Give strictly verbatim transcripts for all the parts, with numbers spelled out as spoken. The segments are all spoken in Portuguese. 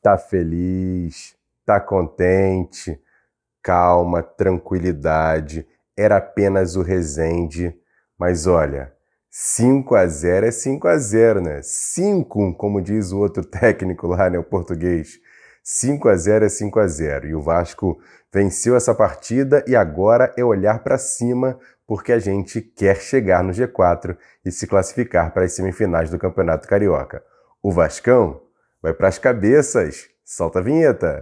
Tá feliz, tá contente, calma, tranquilidade, era apenas o Resende, mas olha, cinco a zero é cinco a zero, né? cinco, como diz o outro técnico lá, né, o português. cinco a zero é cinco a zero e o Vasco venceu essa partida e agora é olhar para cima porque a gente quer chegar no G quatro e se classificar para as semifinais do Campeonato Carioca. O Vascão vai para as cabeças. Solta a vinheta.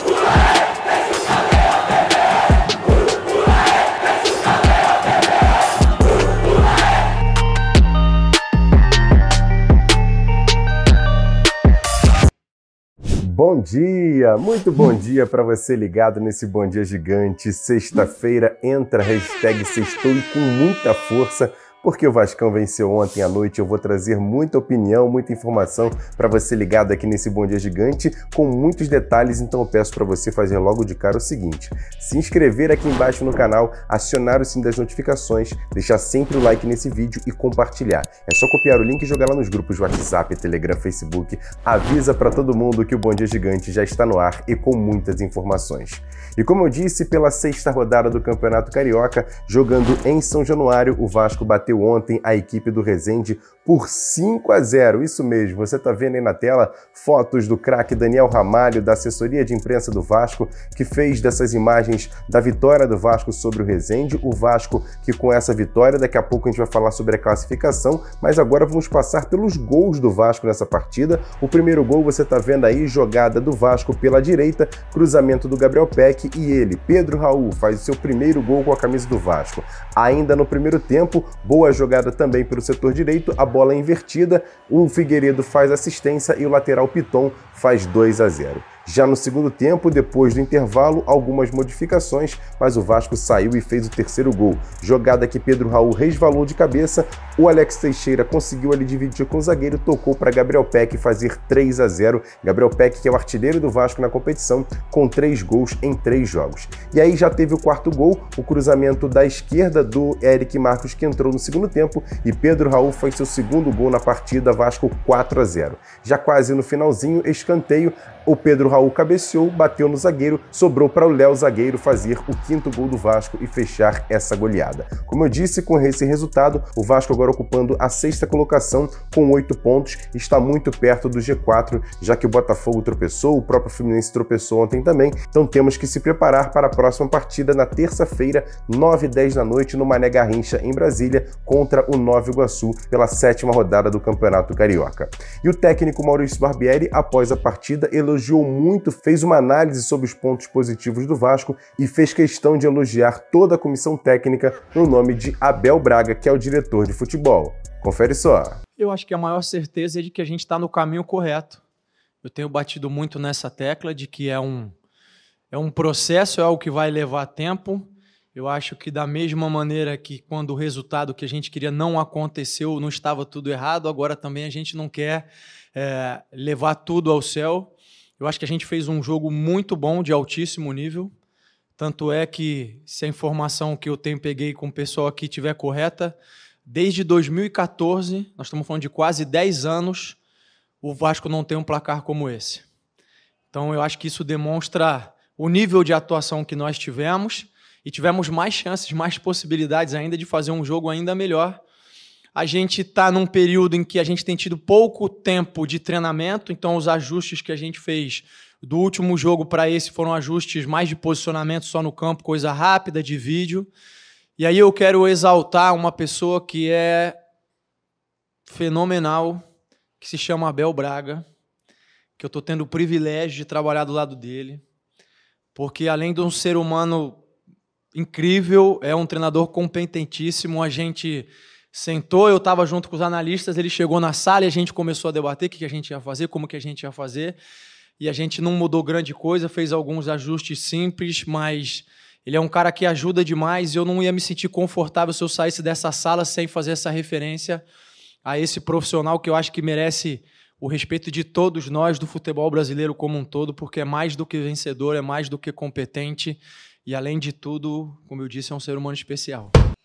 Bom dia, muito bom dia para você ligado nesse Bom Dia Gigante. Sexta-feira entra a hashtag Sextou e com muita força, porque o Vascão venceu ontem à noite. Eu vou trazer muita opinião, muita informação para você ligado aqui nesse Bom Dia Gigante, com muitos detalhes. Então eu peço para você fazer logo de cara o seguinte: se inscrever aqui embaixo no canal, acionar o sininho das notificações, deixar sempre o like nesse vídeo e compartilhar. É só copiar o link e jogar lá nos grupos WhatsApp, Telegram, Facebook. Avisa para todo mundo que o Bom Dia Gigante já está no ar e com muitas informações. E como eu disse, pela sexta rodada do Campeonato Carioca, jogando em São Januário, o Vasco bateu ontem a equipe do Resende por cinco a zero. Isso mesmo, você está vendo aí na tela fotos do craque Daniel Ramalho, da assessoria de imprensa do Vasco, que fez dessas imagens da vitória do Vasco sobre o Resende. O Vasco que com essa vitória, daqui a pouco a gente vai falar sobre a classificação, mas agora vamos passar pelos gols do Vasco nessa partida. O primeiro gol você está vendo aí, jogada do Vasco pela direita, cruzamento do Gabriel Peck e ele, Pedro Raul, faz o seu primeiro gol com a camisa do Vasco. Ainda no primeiro tempo, boa jogada também pelo setor direito, a bola invertida, o Figueiredo faz assistência e o lateral Piton faz dois a zero. Já no segundo tempo, depois do intervalo, algumas modificações, mas o Vasco saiu e fez o terceiro gol. Jogada que Pedro Raul resvalou de cabeça, o Alex Teixeira conseguiu ali dividir com o zagueiro, tocou para Gabriel Peck fazer três a zero. Gabriel Peck, que é o artilheiro do Vasco na competição, com três gols em três jogos. E aí já teve o quarto gol, o cruzamento da esquerda do Eric Marcos, que entrou no segundo tempo, e Pedro Raul fez seu segundo gol na partida, Vasco quatro a zero. Já quase no finalzinho, escanteio, o Pedro Raul cabeceou, bateu no zagueiro, sobrou para o Léo zagueiro fazer o quinto gol do Vasco e fechar essa goleada. Como eu disse, com esse resultado, o Vasco agora ocupando a sexta colocação com oito pontos, está muito perto do G quatro, já que o Botafogo tropeçou, o próprio Fluminense tropeçou ontem também, então temos que se preparar para a próxima partida na terça-feira, nove e dez da noite, no Mané Garrincha, em Brasília, contra o Nova Iguaçu, pela sétima rodada do Campeonato Carioca. E o técnico Maurício Barbieri, após a partida, elogiou elogiou muito, fez uma análise sobre os pontos positivos do Vasco e fez questão de elogiar toda a comissão técnica no nome de Abel Braga, que é o diretor de futebol. Confere só. Eu acho que a maior certeza é de que a gente está no caminho correto. Eu tenho batido muito nessa tecla de que é um, é um processo, é algo que vai levar tempo. Eu acho que da mesma maneira que quando o resultado que a gente queria não aconteceu, não estava tudo errado, agora também a gente não quer é, levar tudo ao céu. Eu acho que a gente fez um jogo muito bom, de altíssimo nível. Tanto é que, se a informação que eu tenho peguei com o pessoal aqui estiver correta, desde dois mil e quatorze, nós estamos falando de quase dez anos, o Vasco não tem um placar como esse. Então, eu acho que isso demonstra o nível de atuação que nós tivemos e tivemos mais chances, mais possibilidades ainda de fazer um jogo ainda melhor. A gente está num período em que a gente tem tido pouco tempo de treinamento, então os ajustes que a gente fez do último jogo para esse foram ajustes mais de posicionamento só no campo, coisa rápida, de vídeo. E aí eu quero exaltar uma pessoa que é fenomenal, que se chama Abel Braga, que eu estou tendo o privilégio de trabalhar do lado dele, porque além de um ser humano incrível, é um treinador competentíssimo. A gente sentou, eu estava junto com os analistas, ele chegou na sala e a gente começou a debater o que a gente ia fazer, como que a gente ia fazer, e a gente não mudou grande coisa, fez alguns ajustes simples, mas ele é um cara que ajuda demais e eu não ia me sentir confortável se eu saísse dessa sala sem fazer essa referência a esse profissional que eu acho que merece o respeito de todos nós do futebol brasileiro como um todo, porque é mais do que vencedor, é mais do que competente e, além de tudo, como eu disse, é um ser humano especial.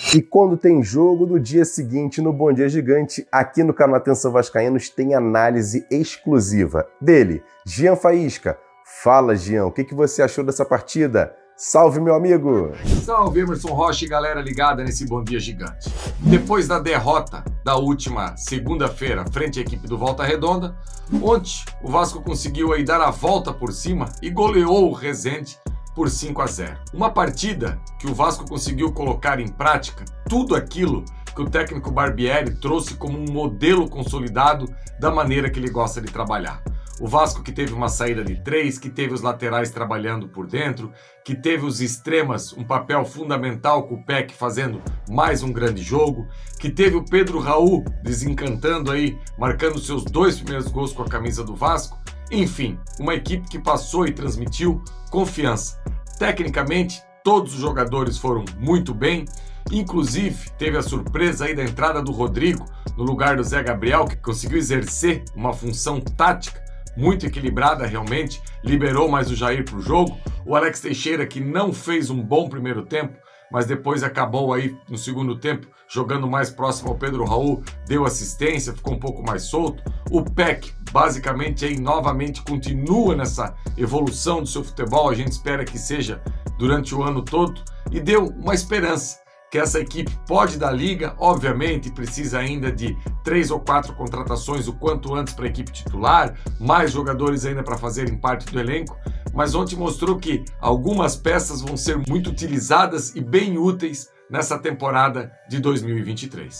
E quando tem jogo, no dia seguinte, no Bom Dia Gigante, aqui no canal Atenção Vascaínos, tem análise exclusiva dele, Jean Faísca. Fala, Jean, o que, que você achou dessa partida? Salve, meu amigo! Salve, Emerson Rocha e galera ligada nesse Bom Dia Gigante. Depois da derrota da última segunda-feira frente à equipe do Volta Redonda, ontem o Vasco conseguiu aí dar a volta por cima e goleou o Resende por cinco a zero. Uma partida que o Vasco conseguiu colocar em prática tudo aquilo que o técnico Barbieri trouxe como um modelo consolidado da maneira que ele gosta de trabalhar. O Vasco que teve uma saída de três, que teve os laterais trabalhando por dentro, que teve os extremas, um papel fundamental com o Peck fazendo mais um grande jogo, que teve o Pedro Raul desencantando aí, marcando seus dois primeiros gols com a camisa do Vasco. Enfim, uma equipe que passou e transmitiu confiança. Tecnicamente, todos os jogadores foram muito bem, inclusive teve a surpresa aí da entrada do Rodrigo no lugar do Zé Gabriel, que conseguiu exercer uma função tática muito equilibrada realmente, liberou mais o Jair para o jogo. O Alex Teixeira, que não fez um bom primeiro tempo, mas depois acabou aí no segundo tempo jogando mais próximo ao Pedro Raul, deu assistência, ficou um pouco mais solto. O Peck, basicamente, aí novamente continua nessa evolução do seu futebol, a gente espera que seja durante o ano todo, e deu uma esperança que essa equipe pode dar liga. Obviamente precisa ainda de três ou quatro contratações o quanto antes para a equipe titular, mais jogadores ainda para fazerem parte do elenco, mas ontem mostrou que algumas peças vão ser muito utilizadas e bem úteis nessa temporada de dois mil e vinte e três.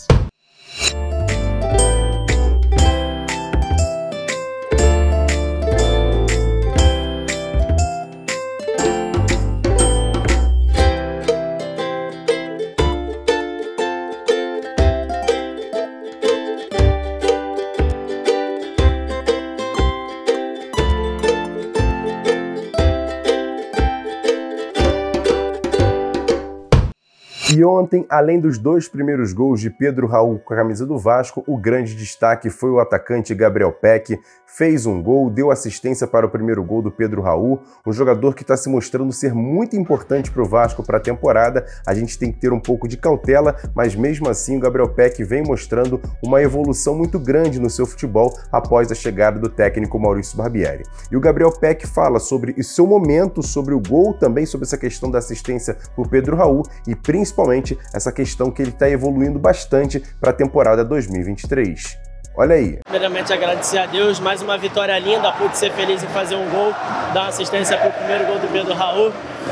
E ontem, além dos dois primeiros gols de Pedro Raul com a camisa do Vasco, o grande destaque foi o atacante Gabriel Peck. Fez um gol, deu assistência para o primeiro gol do Pedro Raul, um jogador que está se mostrando ser muito importante para o Vasco para a temporada. A gente tem que ter um pouco de cautela, mas mesmo assim o Gabriel Peck vem mostrando uma evolução muito grande no seu futebol após a chegada do técnico Maurício Barbieri. E o Gabriel Peck fala sobre o seu momento, sobre o gol, também sobre essa questão da assistência por Pedro Raul e principalmente essa questão que ele está evoluindo bastante para a temporada dois mil e vinte e três. Olha aí. Primeiramente agradecer a Deus, mais uma vitória linda, pude ser feliz em fazer um gol, dar uma assistência para o primeiro gol do Pedro Raul.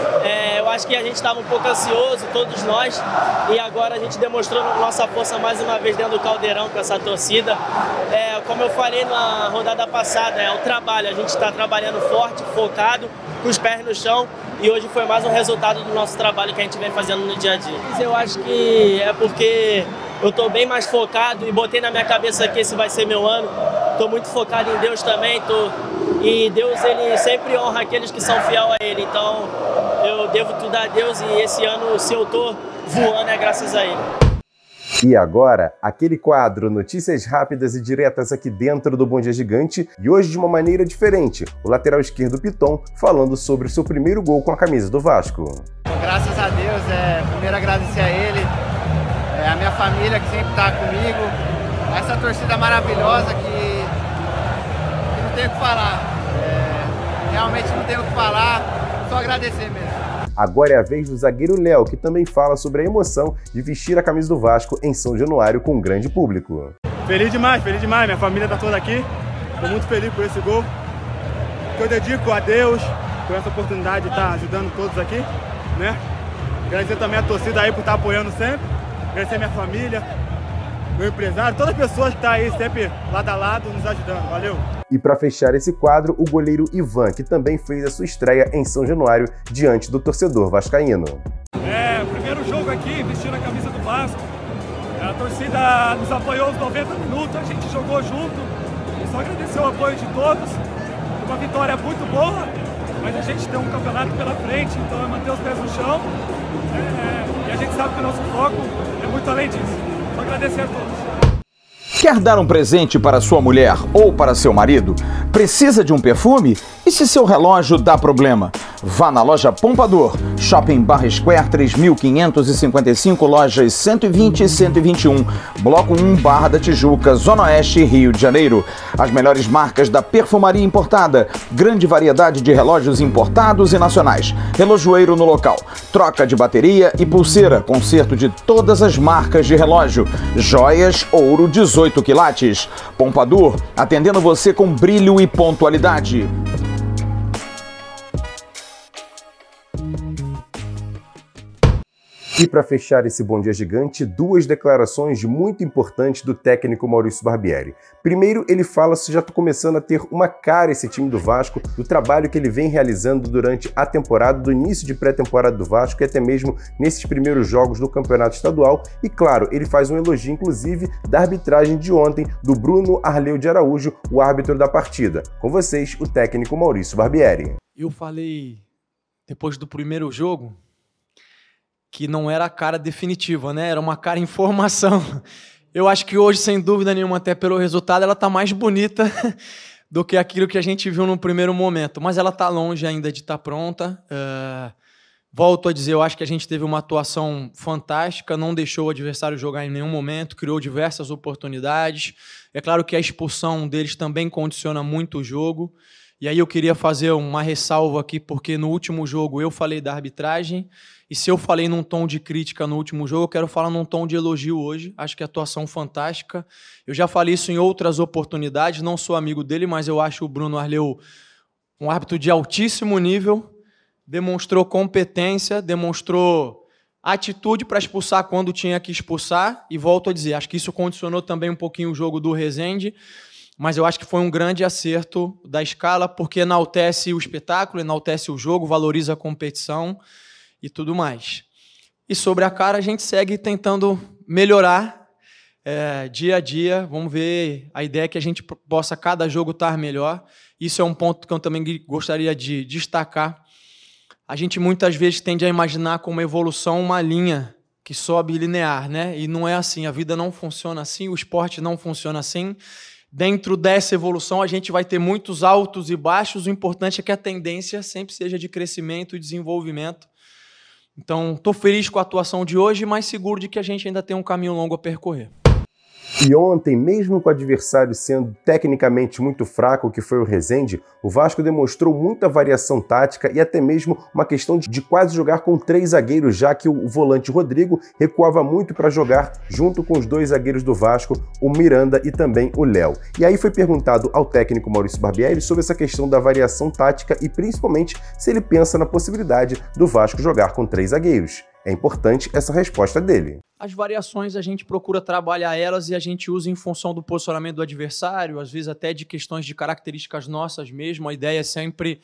É, eu acho que a gente estava um pouco ansioso, todos nós, e agora a gente demonstrou nossa força mais uma vez dentro do Caldeirão com essa torcida. É, como eu falei na rodada passada, é o trabalho, a gente está trabalhando forte, focado, com os pés no chão, e hoje foi mais um resultado do nosso trabalho que a gente vem fazendo no dia a dia. Eu acho que é porque eu estou bem mais focado e botei na minha cabeça que esse vai ser meu ano. Estou muito focado em Deus também, tô... e Deus ele sempre honra aqueles que são fiel a Ele. Então eu devo tudo a Deus e esse ano, se eu estou voando, é graças a Ele. E agora, aquele quadro Notícias Rápidas e Diretas aqui dentro do Bom Dia Gigante, e hoje de uma maneira diferente, o lateral esquerdo Piton falando sobre o seu primeiro gol com a camisa do Vasco. Graças a Deus, é, primeiro agradecer a ele, é, a minha família que sempre está comigo, essa torcida maravilhosa que, que não tem o que falar, é, realmente não tem o que falar, só agradecer mesmo. Agora é a vez do zagueiro Léo, que também fala sobre a emoção de vestir a camisa do Vasco em São Januário com um grande público. Feliz demais, feliz demais, minha família tá toda aqui, estou muito feliz com esse gol, que eu dedico a Deus por essa oportunidade de estar ajudando todos aqui, né? Agradecer também a torcida aí por estar apoiando sempre, agradecer a minha família, meu empresário, todas as pessoas que estão aí sempre lado a lado nos ajudando, valeu! E para fechar esse quadro, o goleiro Ivan, que também fez a sua estreia em São Januário diante do torcedor vascaíno. É, primeiro jogo aqui, vestindo a camisa do Vasco. A torcida nos apoiou os noventa minutos, a gente jogou junto. E só agradecer o apoio de todos. Uma vitória muito boa, mas a gente tem um campeonato pela frente, então é manter os pés no chão. É, e a gente sabe que o nosso foco é muito além disso. Só agradecer a todos. Quer dar um presente para sua mulher ou para seu marido? Precisa de um perfume? E se seu relógio dá problema? Vá na loja Pompadour, Shopping Barra Square três mil quinhentos e cinquenta e cinco, lojas cento e vinte e cento e vinte e um, Bloco um, Barra da Tijuca, Zona Oeste, Rio de Janeiro. As melhores marcas da perfumaria importada, grande variedade de relógios importados e nacionais, relojoeiro no local, troca de bateria e pulseira, conserto de todas as marcas de relógio, joias, ouro dezoito quilates. Pompadour, atendendo você com brilho e pontualidade. E para fechar esse Bom Dia Gigante, duas declarações muito importantes do técnico Maurício Barbieri. Primeiro, ele fala se já está começando a ter uma cara esse time do Vasco, do trabalho que ele vem realizando durante a temporada, do início de pré-temporada do Vasco e até mesmo nesses primeiros jogos do Campeonato Estadual. E claro, ele faz um elogio, inclusive, da arbitragem de ontem do Bruno Arleu de Araújo, o árbitro da partida. Com vocês, o técnico Maurício Barbieri. Eu falei, depois do primeiro jogo, que não era a cara definitiva, né? Era uma cara em formação. Eu acho que hoje, sem dúvida nenhuma, até pelo resultado, ela está mais bonita do que aquilo que a gente viu no primeiro momento. Mas ela está longe ainda de estar pronta. Uh, volto a dizer, eu acho que a gente teve uma atuação fantástica, não deixou o adversário jogar em nenhum momento, criou diversas oportunidades. É claro que a expulsão deles também condiciona muito o jogo. E aí eu queria fazer uma ressalva aqui, porque no último jogo eu falei da arbitragem, e se eu falei num tom de crítica no último jogo, eu quero falar num tom de elogio hoje. Acho que a atuação fantástica. Eu já falei isso em outras oportunidades, não sou amigo dele, mas eu acho o Bruno Arleu um árbitro de altíssimo nível, demonstrou competência, demonstrou atitude para expulsar quando tinha que expulsar, e volto a dizer, acho que isso condicionou também um pouquinho o jogo do Rezende, mas eu acho que foi um grande acerto da escala, porque enaltece o espetáculo, enaltece o jogo, valoriza a competição e tudo mais. E sobre a cara, a gente segue tentando melhorar é, dia a dia. Vamos ver, a ideia é que a gente possa, cada jogo, estar melhor. Isso é um ponto que eu também gostaria de destacar. A gente muitas vezes tende a imaginar como evolução uma linha que sobe linear, né? E não é assim, a vida não funciona assim, o esporte não funciona assim. Dentro dessa evolução, a gente vai ter muitos altos e baixos. O importante é que a tendência sempre seja de crescimento e desenvolvimento. Então, estou feliz com a atuação de hoje, mas seguro de que a gente ainda tem um caminho longo a percorrer. E ontem, mesmo com o adversário sendo tecnicamente muito fraco, que foi o Rezende, o Vasco demonstrou muita variação tática e até mesmo uma questão de quase jogar com três zagueiros, já que o volante Rodrigo recuava muito para jogar junto com os dois zagueiros do Vasco, o Miranda e também o Léo. E aí foi perguntado ao técnico Maurício Barbieri sobre essa questão da variação tática e principalmente se ele pensa na possibilidade do Vasco jogar com três zagueiros. É importante essa resposta dele. As variações a gente procura trabalhar elas e a gente usa em função do posicionamento do adversário, às vezes até de questões de características nossas mesmo. A ideia é sempre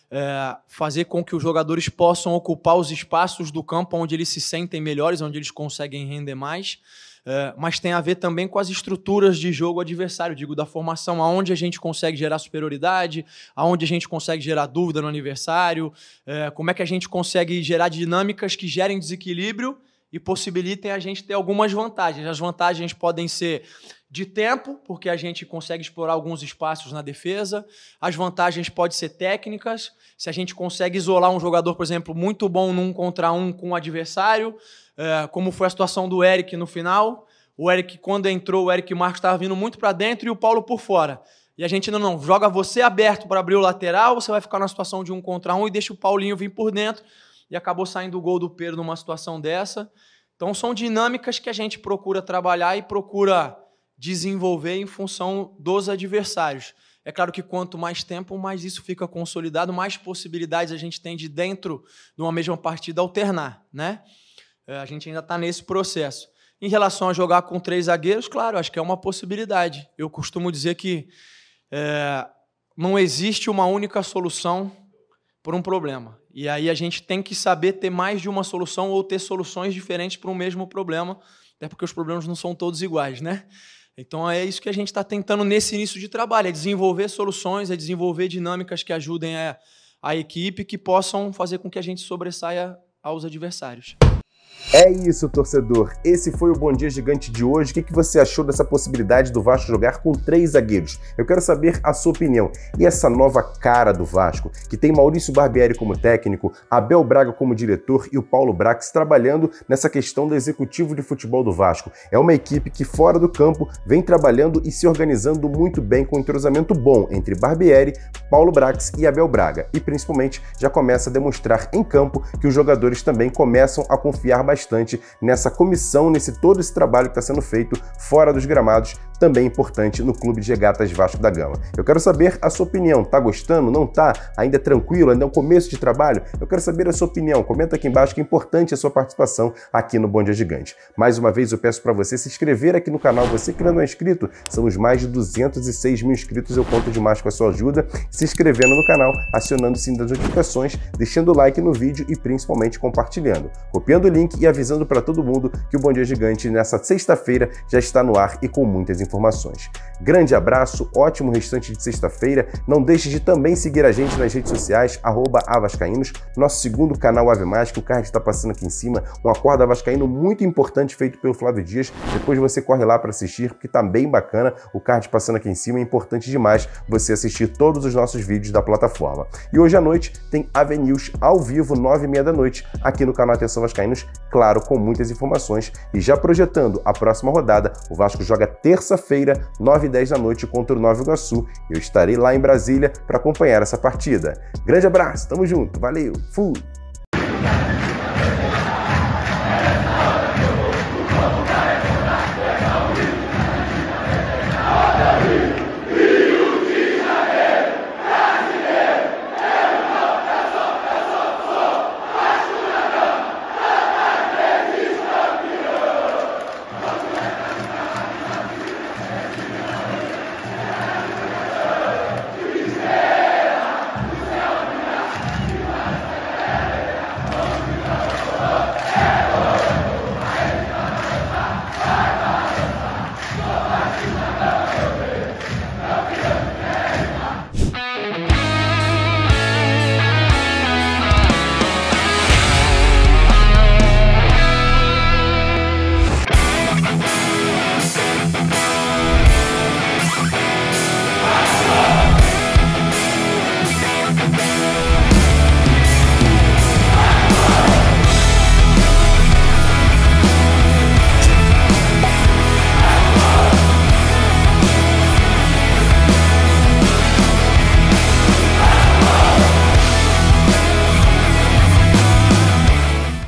é, fazer com que os jogadores possam ocupar os espaços do campo onde eles se sentem melhores, onde eles conseguem render mais. É, mas tem a ver também com as estruturas de jogo adversário, digo, da formação, aonde a gente consegue gerar superioridade, aonde a gente consegue gerar dúvida no adversário, é, como é que a gente consegue gerar dinâmicas que gerem desequilíbrio e possibilitem a gente ter algumas vantagens. As vantagens podem ser de tempo, porque a gente consegue explorar alguns espaços na defesa. As vantagens podem ser técnicas, se a gente consegue isolar um jogador, por exemplo, muito bom num contra um com o adversário, é, como foi a situação do Eric no final. O Eric, quando entrou, o Eric Marcos estava vindo muito para dentro e o Paulo por fora. E a gente não, não, joga você aberto para abrir o lateral, você vai ficar na situação de um contra um e deixa o Paulinho vir por dentro. E acabou saindo o gol do Pedro numa situação dessa. Então são dinâmicas que a gente procura trabalhar e procura desenvolver em função dos adversários. É claro que quanto mais tempo, mais isso fica consolidado, mais possibilidades a gente tem de dentro de uma mesma partida alternar, né? A gente ainda está nesse processo. Em relação a jogar com três zagueiros, claro, acho que é uma possibilidade. Eu costumo dizer que é, não existe uma única solução por um problema. E aí a gente tem que saber ter mais de uma solução ou ter soluções diferentes para um mesmo problema, até porque os problemas não são todos iguais, né? Então é isso que a gente está tentando nesse início de trabalho, é desenvolver soluções, é desenvolver dinâmicas que ajudem a, a equipe, que possam fazer com que a gente sobressaia aos adversários. É isso, torcedor. Esse foi o Bom Dia Gigante de hoje. O que você achou dessa possibilidade do Vasco jogar com três zagueiros? Eu quero saber a sua opinião. E essa nova cara do Vasco, que tem Maurício Barbieri como técnico, Abel Braga como diretor e o Paulo Brax trabalhando nessa questão do executivo de futebol do Vasco. É uma equipe que, fora do campo, vem trabalhando e se organizando muito bem com um entrosamento bom entre Barbieri, Paulo Brax e Abel Braga. E, principalmente, já começa a demonstrar em campo que os jogadores também começam a confiar bastante bastante nessa comissão, nesse todo esse trabalho que está sendo feito fora dos gramados, também importante no Clube de Regatas Vasco da Gama. Eu quero saber a sua opinião. Tá gostando? Não tá? Ainda é tranquilo? Ainda é um começo de trabalho? Eu quero saber a sua opinião. Comenta aqui embaixo que é importante a sua participação aqui no Bom Dia Gigante. Mais uma vez eu peço para você se inscrever aqui no canal. Você que ainda não é inscrito, somos mais de duzentos e seis mil inscritos. Eu conto demais com a sua ajuda. Se inscrevendo no canal, acionando o sininho das notificações, deixando o like no vídeo e principalmente compartilhando. Copiando o link e avisando para todo mundo que o Bom Dia Gigante nessa sexta-feira já está no ar e com muitas informações. informações. Grande abraço, ótimo restante de sexta-feira. Não deixe de também seguir a gente nas redes sociais, arroba avascaínos, nosso segundo canal Ave Mais, que o card está passando aqui em cima, um acordo avascaíno muito importante feito pelo Flávio Dias. Depois você corre lá para assistir, porque tá bem bacana, o card passando aqui em cima, é importante demais você assistir todos os nossos vídeos da plataforma. E hoje à noite tem Ave News ao vivo, nove e meia da noite, aqui no canal Atenção Vascaínos, claro, com muitas informações. E já projetando a próxima rodada, o Vasco joga terça-feira, nove e dez da noite, contra o Nova Iguaçu. Eu estarei lá em Brasília para acompanhar essa partida. Grande abraço, tamo junto, valeu, fui!